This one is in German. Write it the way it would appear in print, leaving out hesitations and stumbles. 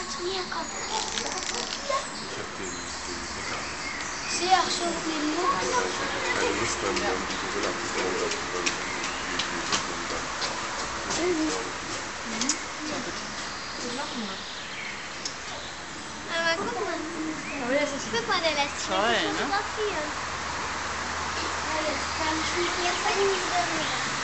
zu mir, komm. Ich hab den Wecker. Ich sehe auch schon den Mund. Ich hab jetzt keine Lust, dann die Gorilla zu bauen lassen, weil ich Aber guck mal. Guck mal, der lässt sich toll, ne? fotografieren. Ja, jetzt kann ich mich jetzt